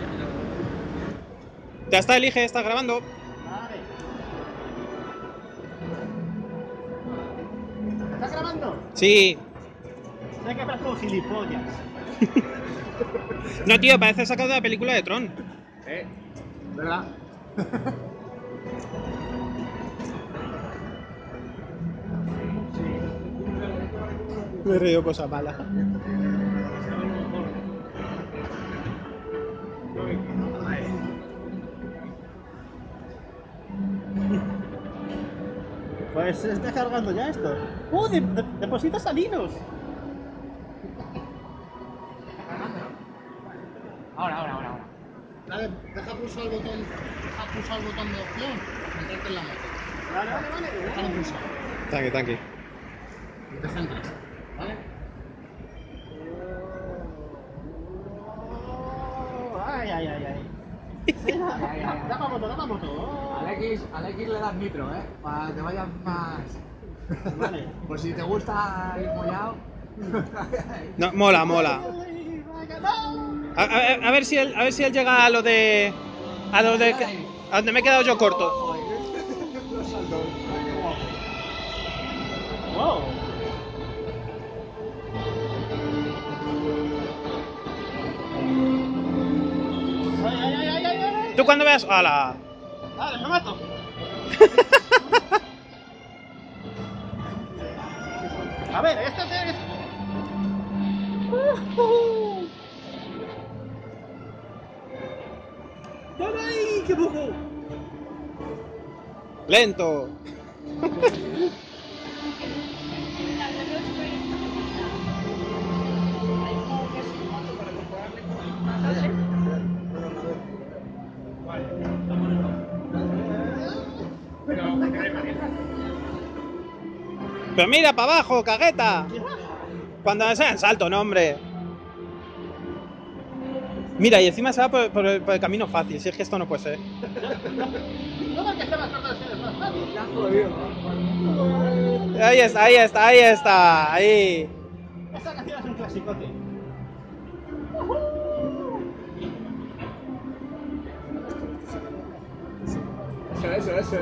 Ya está, elige, está grabando. Vale. ¿Estás grabando? Sí. No hay que hablar como gilipollas. No, tío, parece sacado de la película de Tron. ¿Verdad? Me he reído cosa mala. Pues se está cargando ya esto. Deposita salinos. Ahora. Dale, deja pulsar el botón de opción, meterte en la moto. Vale. Déjalo pulsar. Tranqui. Y te centras, ¿vale? Ay. Da pa' moto. Al X le das nitro, para que vayas más. Vale. Pues si te gusta ir mollado. No, mola. A ver si él llega a lo de. A donde me he quedado yo corto. Wow. Ay. Tú cuando veas. ¡Hala! Dale, me mato. A ver, esto es... ¡Ay, qué poco! Lento. Pero mira para abajo, cagueta. Cuando sea en salto, no, hombre. Mira, y encima se va por el camino fácil. Si es que esto no puede ser. No, porque está más corto de ser más fácil. Ahí está. Ahí. Esta canción es un clasicote. Eso.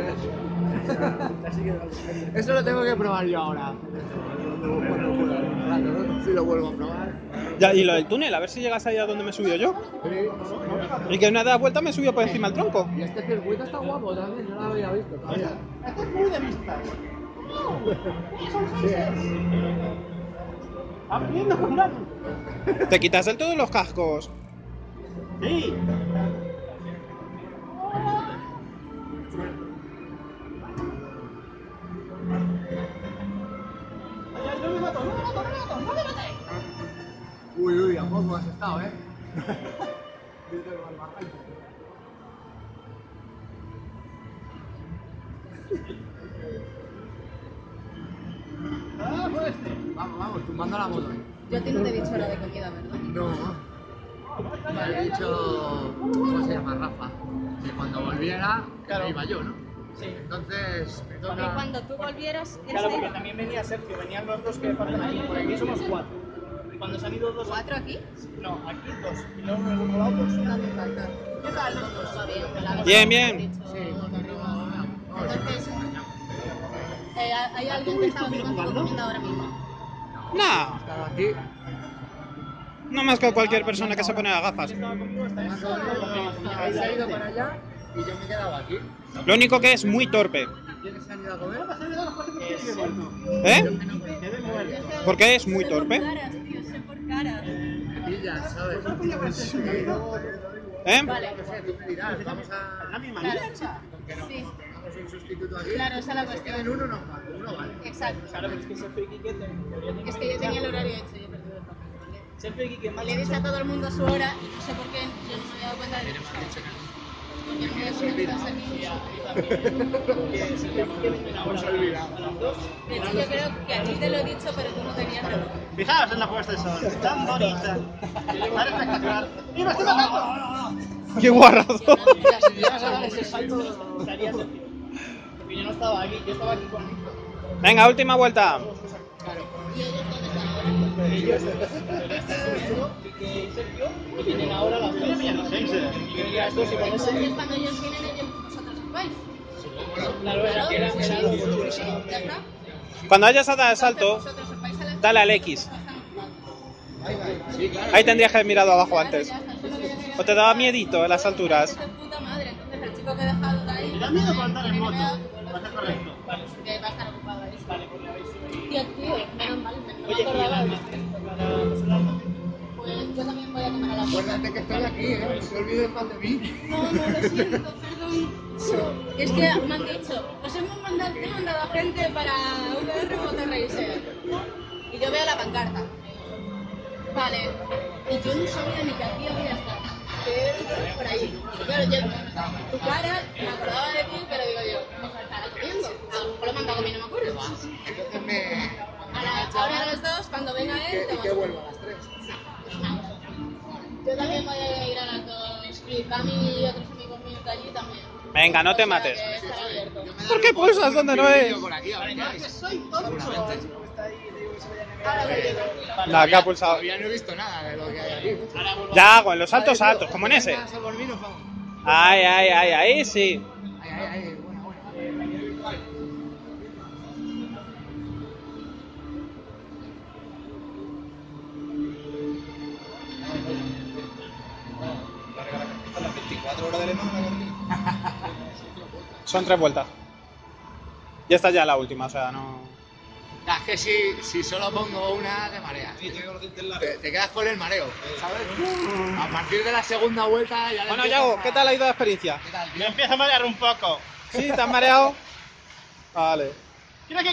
Eso lo tengo que probar yo ahora. Si lo vuelvo a probar. Ya, y lo del túnel, a ver si llegas ahí a donde me he subido yo. Y que una de las vueltas me subió por encima del tronco. Y este circuito está guapo también, no lo había visto todavía. Esto es muy de vistas. Son fases. Aprendiendo con gato. Te quitas del todo los cascos. Sí. Ay, no me mato. Uy, a poco has estado, Pues Vamos, tumbando la moto. Yo a ti no te he dicho hora de comida, ¿verdad? No. Me ha dicho, ¿cómo se llama? Rafa, que cuando volviera, que iba yo, ¿no? Sí. Entonces, me Que toca... cuando tú volvieras, él Claro, se porque iba. también venía Sergio, venían los dos que faltan aquí, por aquí somos 4. Cuando se han ido 2 ¿4 aquí? No, aquí 2. Y luego en el otro lado 2. ¿Dónde falta? ¿Qué tal? Todo va bien, me la Bien. Entonces, ¿hay alguien que está comiendo ahora mismo? Nah, Estaba aquí. no más que cualquier persona que se pone las gafas. Estaba conmigo hasta eso. Él se ha ido para allá y yo me he quedado aquí. Lo único que es muy torpe. ¿Quiénes se han ido a comer? ¿Eh? Quedé muerto. ¿Por qué es muy torpe? Sé por caras, tío, sé por caras. Me pillas, ¿sabes? ¿Eh? Vale, No sé, tú me dirás, vamos a... La misma claro. mierda. Sí, Pongamos un sustituto aquí. claro, esa es la En cuestión. uno no vale, uno vale. Exacto. Claro, pero es que ese friki que Es que yo tenía el horario hecho, yo he perdido el papel. ese friki que más Le he dicho a todo el mundo su hora y no sé por qué yo no me había dado cuenta de que no estaba. Porque no me había conectado ese minuto. que se llama que vienen ahora a las 2. De hecho, yo creo que a ti te lo he dicho, pero tú no tenías reloj. Fijaos en la puesta de sol, tan bonita, tan espectacular. ¡Y me estoy matando! ¡Qué guarrado! Mira, si llegas a dar ese salto, estaría Sergio. Porque yo no estaba aquí, yo estaba aquí con Venga, última vuelta. ¿Y ellos dónde están ahora? ellos, Sergio y Sergio, que vienen ahora a las 2. pillan los 6. Entonces cuando ellos vienen, vosotros os vais. Claro, era que era Sí, ya está. Cuando hayas dado el salto, Vosotros os vais a la dale al X. Ahí tendrías que haber mirado abajo antes. ¿O te daba miedito en las alturas? De puta madre, entonces el chico que he dejado de ahí. Me da miedo para andar en moto. Va a ser correcto. Que va a estar ocupado ahí. Tío, menos mal, no me acordaba. Pues yo también voy a tomar a la puerta. Acuérdate que estoy aquí, ¿eh? No te olvides más de mí. No, lo siento, perdón. Es que me han dicho, os he mandado a gente para VR Motorracer. Y yo veo la pancarta. Vale. Y yo no sabía ni que aquí había estado. Que era por ahí. Y claro, yo, tu cara, me acordaba de ti, pero digo yo, ¿cómo se estará comiendo? A lo mejor lo manda a comer, no me acuerdo. Entonces me... Ahora a las 2, cuando venga él, te ¿Y qué vuelvo a las 3? Yo también voy a ir a las 2. Y Cami y otros amigos míos de allí también. Venga, no te O sea, mates. que estará abierto. ¿Por qué pulsas donde no es? Por aquí, ahora Soy tonto. Ahora voy yo. Nada, que ha pulsado. Todavía no he visto nada de lo que hay aquí. Ya hago, en los saltos altos, como en ese. Vamos a dormirnos, vamos. Ay, ay, ay, ahí sí. Ahí, buena. Son 3 vueltas. Y esta ya es la última, o sea, no... Es que si solo pongo una, te mareas. Te quedas con el mareo, ¿sabes? A partir de la segunda vuelta ya... Bueno, Yago, ¿qué tal ha ido la experiencia? Me empieza a marear un poco. ¿Sí? ¿Te has mareado? Vale. Creo que